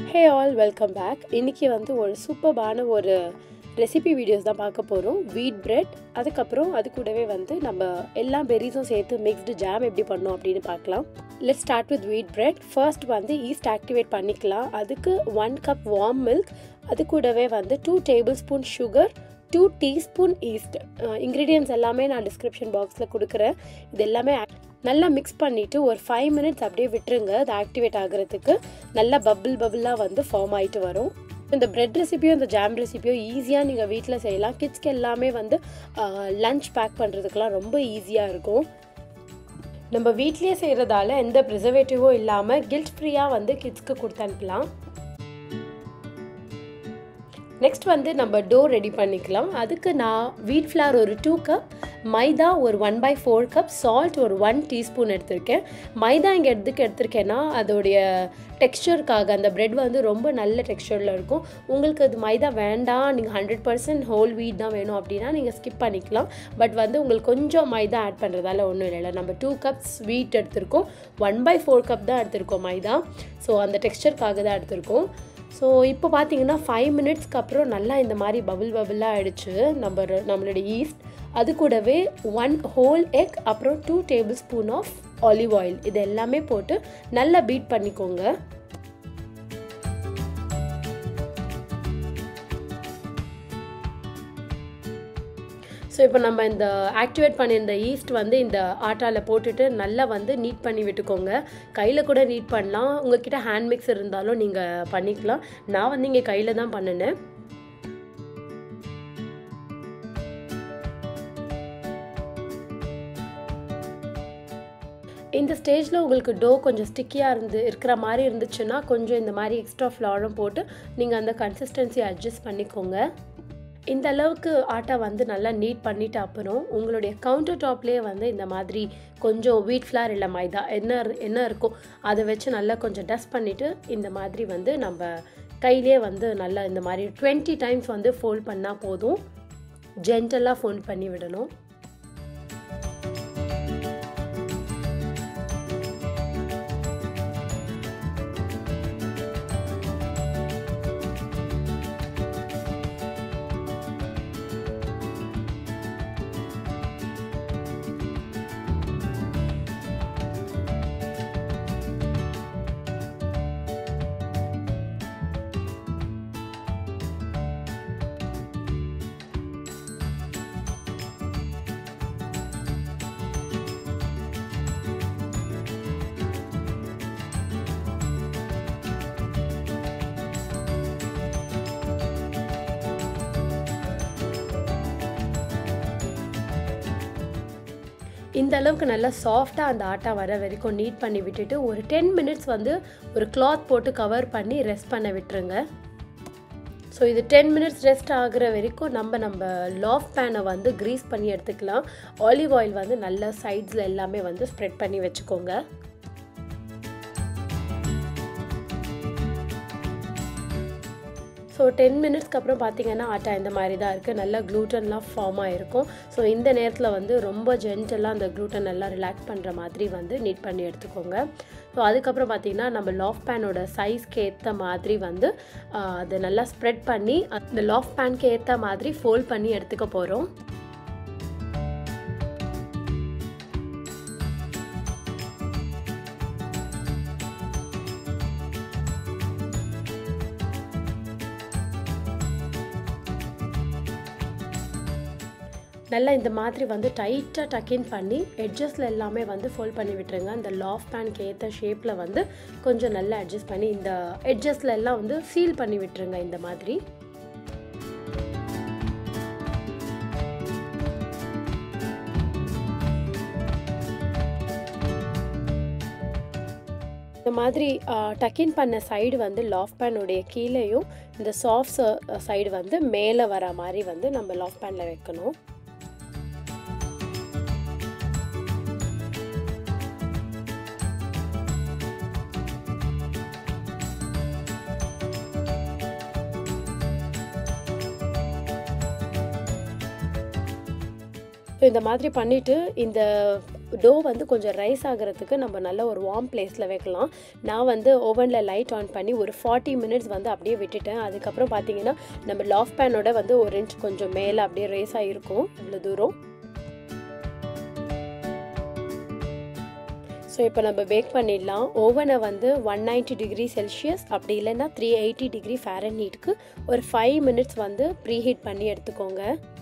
Hey all, welcome back. இன்னைக்கு வந்து ஒரு சூப்பரான ஒரு ரெசிபி வீடியோஸ் தான் பார்க்க போகிறோம். வீட் பிரெட், அதுக்கப்புறம் அது கூடவே வந்து நம்ம எல்லா பெரிஸும் சேர்த்து மிக்ஸ்டு ஜாம் எப்படி பண்ணோம் அப்படின்னு பார்க்கலாம். Let's start with wheat bread. First வந்து ஈஸ்ட் ஆக்டிவேட் பண்ணிக்கலாம். அதுக்கு 1 கப் வார்ம் மில்க், அது கூடவே வந்து 2 tablespoon sugar, 2 teaspoon yeast. Ingredients எல்லாமே நான் டிஸ்கிரிப்ஷன் பாக்ஸில் கொடுக்குறேன். இது எல்லாமே நல்லா மிக்ஸ் பண்ணிவிட்டு ஒரு 5 மினிட்ஸ் அப்படியே விட்டுருங்க. அது ஆக்டிவேட் ஆகிறதுக்கு நல்லா பபிளாக வந்து ஃபார்ம் ஆகிட்டு வரும். இந்த பிரெட் ரெசிபியும் இந்த ஜாம் ரெசிபியும் ஈஸியாக நீங்கள் வீட்டில் செய்யலாம். கிட்ஸ்க்கு எல்லாமே வந்து லஞ்ச் பேக் பண்ணுறதுக்கெலாம் ரொம்ப ஈஸியாக இருக்கும். நம்ம வீட்லேயே செய்கிறதால எந்த ப்ரிசர்வேட்டிவும் இல்லாமல் கில்ட் ஃப்ரீயாக வந்து கிட்ஸ்க்கு கொடுத்து அனுப்பலாம். நெக்ஸ்ட் வந்து நம்ம டோ ரெடி பண்ணிக்கலாம். அதுக்கு நான் வீட் ஃப்ளார் ஒரு 2 கப், மைதா ஒரு 1/4 கப், சால்ட் ஒரு 1 டீஸ்பூன் எடுத்திருக்கேன். மைதா இங்கே எதுக்கு எடுத்திருக்கேன்னா அதோடைய டெக்ஸ்சருக்காக. அந்த பிரெட் வந்து ரொம்ப நல்ல டெக்ஸ்சரில் இருக்கும். உங்களுக்கு அது மைதா வேண்டாம், நீங்கள் 100% ஹோல் வீட் தான் வேணும் அப்படின்னா நீங்கள் ஸ்கிப் பண்ணிக்கலாம். பட் வந்து உங்களுக்கு கொஞ்சம் மைதா ஆட் பண்ணுறதால ஒன்றும் இல்லை. நம்ம 2 கப்ஸ் வீட் எடுத்திருக்கோம், 1/4 கப் தான் எடுத்திருக்கோம் மைதா. ஸோ அந்த டெக்ஸ்சருக்காக தான் எடுத்திருக்கோம். ஸோ இப்போ பார்த்தீங்கன்னா 5 மினிட்ஸ்க்கு அப்புறம் நல்லா இந்த மாதிரி பபிளாக ஆகிடுச்சு நம்மளுடைய ஈஸ்ட். அது கூடவே 1 ஹோல் எக், அப்புறம் 2 tablespoon of olive oil, இது எல்லாமே போட்டு நல்லா பீட் பண்ணிக்கோங்க. ஸோ இப்போ நம்ம இந்த ஆக்டிவேட் பண்ணியிருந்த ஈஸ்ட் வந்து இந்த ஆட்டாவில் போட்டுட்டு நல்லா வந்து நீட் பண்ணி விட்டுக்கோங்க. கையில் கூட நீட் பண்ணலாம், உங்ககிட்ட ஹேண்ட் மிக்ஸர் இருந்தாலும் நீங்கள் பண்ணிக்கலாம். நான் வந்து இங்கே கையில் தான் பண்ணினேன். இந்த ஸ்டேஜில் உங்களுக்கு டோ கொஞ்சம் ஸ்டிக்கியாக இருக்கிற மாதிரி இருந்துச்சுன்னா கொஞ்சம் இந்த மாதிரி எக்ஸ்ட்ரா ஃப்ளாரும் போட்டு நீங்கள் அந்த கன்சிஸ்டன்சி அட்ஜஸ்ட் பண்ணிக்கோங்க. இந்த அளவுக்கு ஆட்டா வந்து நல்லா நீட் பண்ணிவிட்டு அப்புறம் உங்களுடைய கவுண்டர் டாப்லேயே வந்து இந்த மாதிரி கொஞ்சம் வீட் ஃப்ளார் இல்லை மைதா என்ன இருக்கோ அதை வச்சு நல்லா கொஞ்சம் டஸ்ட் பண்ணிவிட்டு இந்த மாதிரி வந்து நம்ம கையிலே வந்து நல்லா இந்த மாதிரி 20 டைம்ஸ் வந்து ஃபோல்ட் பண்ணால் போதும். ஜென்டலாக ஃபோல்ட் பண்ணி விடணும். இந்த அளவுக்கு நல்லா சாஃப்டாக அந்த ஆட்டா வர வரைக்கும் நீட் பண்ணி விட்டுட்டு ஒரு 10 மினிட்ஸ் வந்து ஒரு கிளாத் போட்டு கவர் பண்ணி ரெஸ்ட் பண்ண விட்டுருங்க. ஸோ இது 10 மினிட்ஸ் ரெஸ்ட் ஆகிற வரைக்கும் நம்ம லாஃப் பேனை வந்து க்ரீஸ் பண்ணி எடுத்துக்கலாம். ஆலிவ் ஆயில் வந்து நல்லா சைட்ஸில் எல்லாமே வந்து ஸ்ப்ரெட் பண்ணி வச்சுக்கோங்க. ஸோ 10 மினிட்ஸ்க்கு அப்புறம் பார்த்தீங்கன்னா ஆட்டா இந்த மாதிரி தான் இருக்குது. நல்லா க்ளூட்டன்லாம் ஃபார்ம் ஆகிருக்கும். ஸோ இந்த நேரத்தில் வந்து ரொம்ப ஜென்டலாக அந்த க்ளூட்டன் நல்லா ரிலாக்ஸ் பண்ணுற மாதிரி வந்து நீட் பண்ணி எடுத்துக்கோங்க. ஸோ அதுக்கப்புறம் பார்த்தீங்கன்னா நம்ம லாஃப் பேனோட சைஸ்க்கு ஏற்ற மாதிரி வந்து அதை நல்லா ஸ்ப்ரெட் பண்ணி அந்த லாஃப் பேனுக்கு ஏற்ற மாதிரி ஃபோல்ட் பண்ணி எடுத்துக்க போகிறோம். நல்லா இந்த மாதிரி வந்து டைட்டாக டக்கின் பண்ணி எட்ஜஸில் எல்லாமே வந்து ஃபோல்ட் பண்ணி விட்டுருங்க. அந்த லாஃப் பேனுக்கு ஏற்ற ஷேப்பில் வந்து கொஞ்சம் நல்லா அட்ஜஸ்ட் பண்ணி இந்த எட்ஜஸில் எல்லாம் வந்து சீல் பண்ணி விட்டுருங்க. இந்த மாதிரி இந்த மாதிரி டக்கின் பண்ண சைடு வந்து லாஃப் பேனுடைய கீழேயும் இந்த சாஃப்ட் சைடு வந்து மேலே வர மாதிரி வந்து நம்ம லாஃப் பேனில் வைக்கணும். ஸோ இந்த மாதிரி பண்ணிவிட்டு இந்த டோ வந்து கொஞ்சம் ரைஸ் ஆகிறதுக்கு நம்ம நல்ல ஒரு வார்ம் பிளேஸில் வைக்கலாம். நான் வந்து ஓவனில் லைட் ஆன் பண்ணி ஒரு 40 மினிட்ஸ் வந்து அப்படியே விட்டுட்டேன். அதுக்கப்புறம் பார்த்தீங்கன்னா நம்ம லாஃப் பேனோட வந்து ஒரு இன்ச் கொஞ்சம் மேலே அப்படியே ரைஸ் ஆகிருக்கும் இவ்வளோ தூரம். ஸோ இப்போ நம்ம பேக் பண்ணிடலாம். ஓவனை வந்து 190 டிகிரி செல்சியஸ் அப்படி இல்லைன்னா 380 டிகிரி ஃபாரன்ஹீட்டுக்கு ஒரு 5 மினிட்ஸ் வந்து ப்ரீஹீட் பண்ணி எடுத்துக்கோங்க.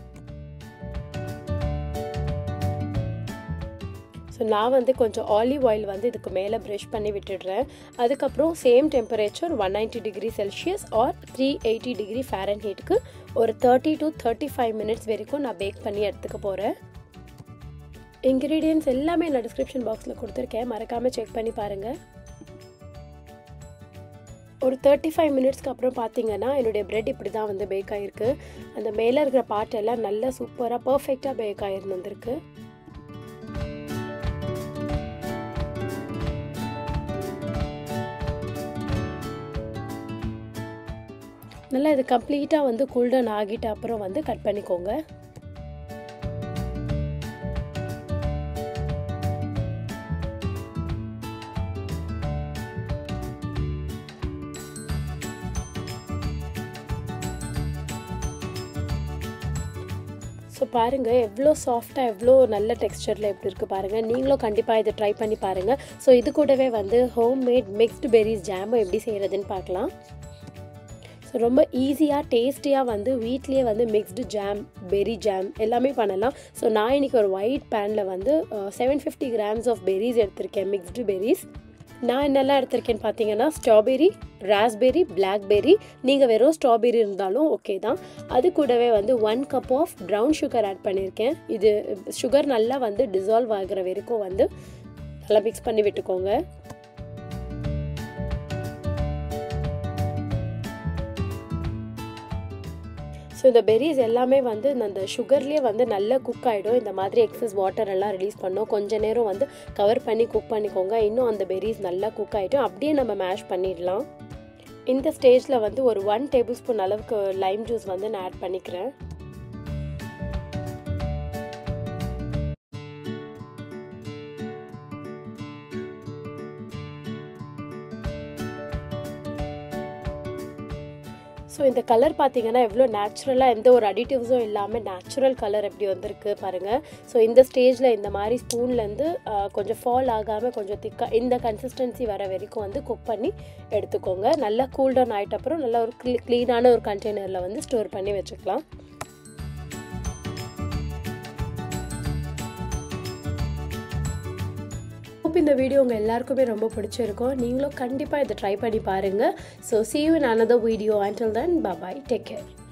ஸோ நான் வந்து கொஞ்சம் ஆலிவ் ஆயில் வந்து இதுக்கு மேலே ப்ரஷ் பண்ணி விட்டுடுறேன். அதுக்கப்புறம் same temperature 190 degree Celsius or 380 degree ஃபாரன்ஹீட்டுக்கு ஒரு 30 to 35 மினிட்ஸ் வரைக்கும் நான் பேக் பண்ணி எடுத்துக்க போகிறேன். இன்க்ரீடியன்ட்ஸ் எல்லாமே நான் டிஸ்கிரிப்ஷன் பாக்ஸில் கொடுத்துருக்கேன், மறக்காமல் செக் பண்ணி பாருங்கள். ஒரு 35 மினிட்ஸ்க்கு அப்புறம் பார்த்தீங்கன்னா என்னுடைய ப்ரெட் இப்படி தான் வந்து பேக் ஆகிருக்கு. அந்த மேலே இருக்கிற பார்ட் எல்லாம் நல்லா சூப்பராக பர்ஃபெக்டாக பேக் ஆகிருந்து வந்திருக்கு. நல்லா இது கம்ப்ளீட்டாக வந்து கூல்டவுன் ஆகிட்ட அப்புறம் வந்து கட் பண்ணிக்கோங்க. ஸோ பாருங்கள் எவ்வளோ சாஃப்டாக எவ்வளோ நல்ல டெக்ஸ்சரில் எப்படி இருக்குது பாருங்கள். நீங்களும் கண்டிப்பாக இதை ட்ரை பண்ணி பாருங்கள். ஸோ இது கூடவே வந்து ஹோம்மேட் மிக்ஸ்டு பெரிஸ் ஜாமும் எப்படி செய்கிறதுன்னு பார்க்கலாம். ஸோ ரொம்ப ஈஸியாக டேஸ்டியாக வந்து வீட்லேயே வந்து மிக்ஸ்டு ஜாம், பெரி ஜாம் எல்லாமே பண்ணலாம். ஸோ நான் இன்றைக்கி ஒரு ஒயிட் பேனில் வந்து 750 கிராம்ஸ் ஆஃப் பெரிஸ் எடுத்திருக்கேன், மிக்ஸ்டு பெரிஸ். நான் என்னெல்லாம் எடுத்திருக்கேன்னு பார்த்தீங்கன்னா ஸ்ட்ராபெரி, ராஸ்பெரி, பிளாக்பெரி, நீங்கள் வெறும் ஸ்ட்ராபெரி இருந்தாலும் ஓகே தான். அது கூடவே வந்து 1 cup of brown sugar add பண்ணியிருக்கேன். இது சுகர் நல்லா வந்து டிசால்வ் ஆகிற வரைக்கும் வந்து நல்லா மிக்ஸ் பண்ணி விட்டுக்கோங்க. ஸோ இந்த பெரிஸ் எல்லாமே வந்து அந்த சுகர்லேயே வந்து நல்லா குக் ஆகிடும். இந்த மாதிரி எக்ஸஸ் வாட்டர் எல்லாம் ரிலீஸ் பண்ணோம். கொஞ்ச நேரம் வந்து கவர் பண்ணி குக் பண்ணிக்கோங்க. இன்னும் அந்த பெரிஸ் நல்லா குக் ஆகிடும். அப்படியே நம்ம மேஷ் பண்ணிடலாம். இந்த ஸ்டேஜில் வந்து ஒரு 1 டேபிள் ஸ்பூன் அளவுக்கு லைம் ஜூஸ் வந்து நான் ஆட் பண்ணிக்கிறேன். ஸோ இந்த கலர் பார்த்தீங்கன்னா எவ்வளோ நேச்சுரலாக எந்த ஒரு அடிட்டிவ்ஸும் இல்லாமல் நேச்சுரல் கலர் எப்படி வந்திருக்கு பாருங்கள். ஸோ இந்த ஸ்டேஜில் இந்த மாதிரி ஸ்பூன்லேருந்து கொஞ்சம் ஃபால் ஆகாமல் கொஞ்சம் திக்காக இந்த கன்சிஸ்டன்சி வர வரைக்கும் வந்து குக் பண்ணி எடுத்துக்கோங்க. நல்லா கூல்டவுன் ஆகிட்ட அப்புறம் நல்லா ஒரு க்ளீனான ஒரு கண்டெய்னரில் வந்து ஸ்டோர் பண்ணி வச்சுக்கலாம். இந்த வீடியோ உங்கள் எல்லாருக்குமே ரொம்ப பிடிச்சிருக்கும். நீங்களும் கண்டிப்பாக இதை ட்ரை பண்ணி பாருங்கள். So see you in another video. Until then, bye bye. Take care.